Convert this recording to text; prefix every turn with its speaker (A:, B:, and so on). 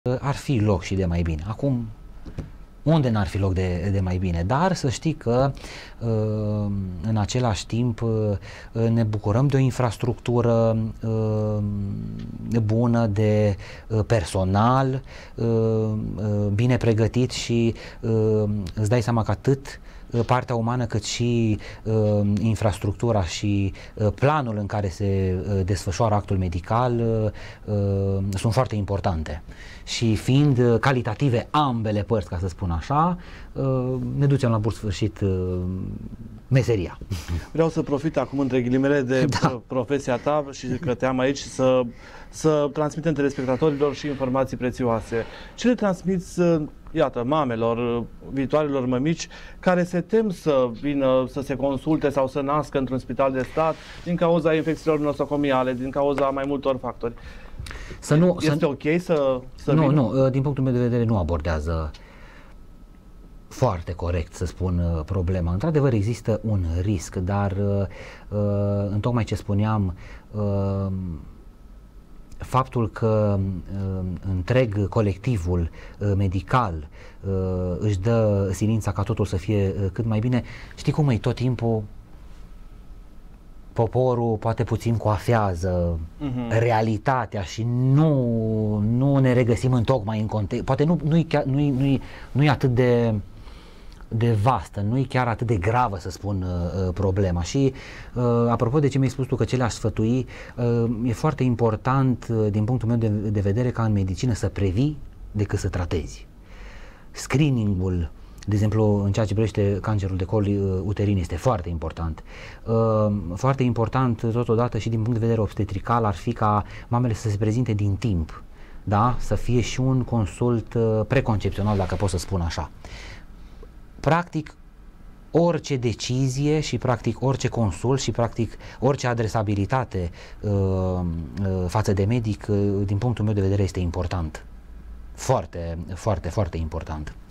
A: ar fi loc și de mai bine. Acum, unde n-ar fi loc de mai bine? Dar să știi că în același timp ne bucurăm de o infrastructură bună, de personal bine pregătit și îți dai seama că atât partea umană cât și infrastructura și planul în care se desfășoară actul medical sunt foarte importante. Și fiind calitative ambele părți, ca să spun așa, ne ducem la bun sfârșit meseria.
B: Vreau să profit acum, între ghilimele, de profesia ta și că te am aici să transmitem telespectatorilor și informații prețioase. Ce le transmiți, iată, mamelor, viitoarelor mămici, care se tem să vină să se consulte sau să nască într-un spital de stat din cauza infecțiilor nosocomiale, din cauza mai multor factori? Este ok să
A: nu,
B: vină?
A: Nu, din punctul meu de vedere nu abordează foarte corect, să spun, problema. Într-adevăr există un risc, dar în tocmai ce spuneam, faptul că întreg colectivul medical își dă silința ca totul să fie cât mai bine, știi cum e, tot timpul poporul poate puțin coafează realitatea și nu ne regăsim întocmai în context. Poate nu e atât de vastă, nu e chiar atât de gravă, să spun, problema. Și apropo de ce mi-ai spus tu, că ce le-aș sfătui, e foarte important din punctul meu de vedere ca în medicină să previi decât să tratezi. Screening-ul, de exemplu, în ceea ce privește cancerul de col uterin, este foarte important. Foarte important totodată și din punct de vedere obstetrical ar fi ca mamele să se prezinte din timp, da? Să fie și un consult preconcepțional, dacă pot să spun așa. Practic, orice decizie și practic orice consult și practic orice adresabilitate față de medic, din punctul meu de vedere, este important. Foarte, foarte, foarte important.